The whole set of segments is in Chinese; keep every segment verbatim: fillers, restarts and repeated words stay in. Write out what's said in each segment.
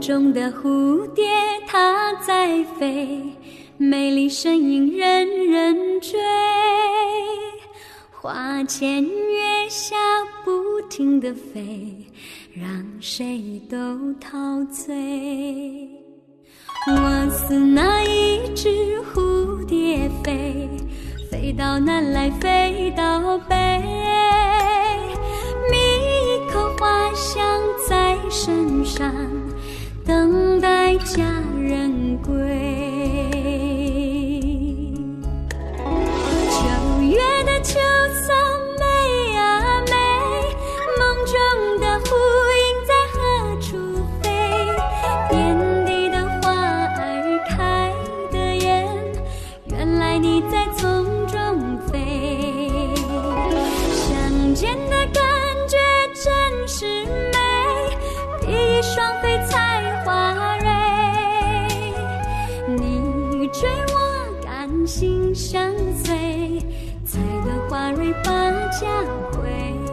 中的蝴蝶它在飞，美丽身影人人追。花前月下不停地飞，让谁都陶醉。我似那一只蝴蝶飞，飞到南来飞到北，觅一口花香在身上，等待佳人归。九月的秋色美啊美，梦中的呼应在何处飞？遍地的花儿开得艳，原来你在丛中飞。相见的感觉真是美，比翼双飞才华蕊。你追我赶心相随，采得花蕊把家回。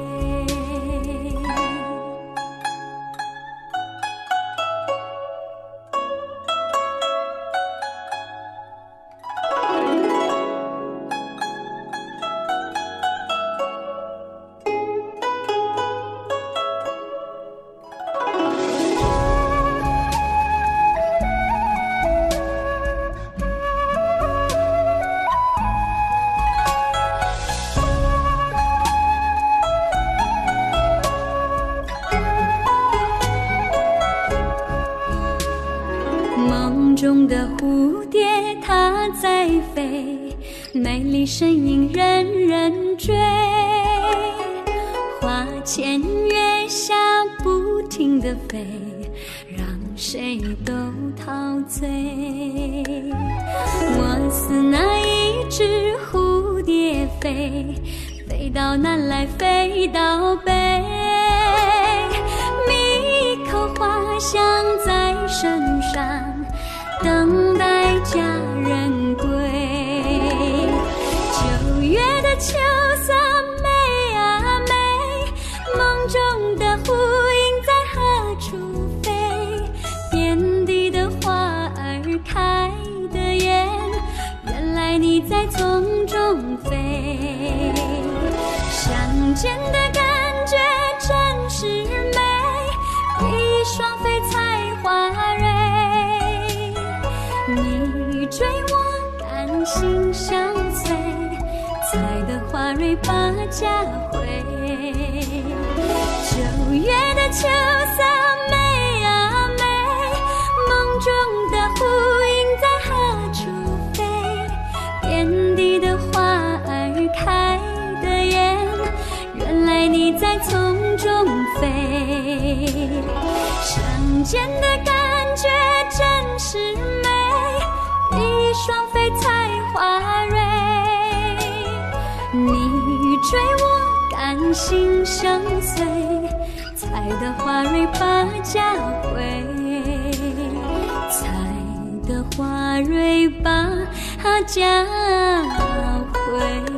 梦中的蝴蝶它在飞，美丽身影人人追。花前月下不停地飞，让谁都陶醉。我似那一只蝴蝶飞，飞到南来飞到北，觅一口花香在身上，等待佳人归。九月的秋色美啊美，梦中的呼应在何处飞？遍地的花儿开得艳，原来你在丛中飞。相见的感觉真是美，比翼双飞才华蕊。你追我赶心相随，采得花蕊把家回。九月的秋色美啊美，梦中的呼应在何处飞？遍地的花儿开得艳，原来你在丛中飞。相见的感觉真是美，比翼双飞才华蕊。你追我赶心相随，采得花蕊把家回，采得花蕊把家回。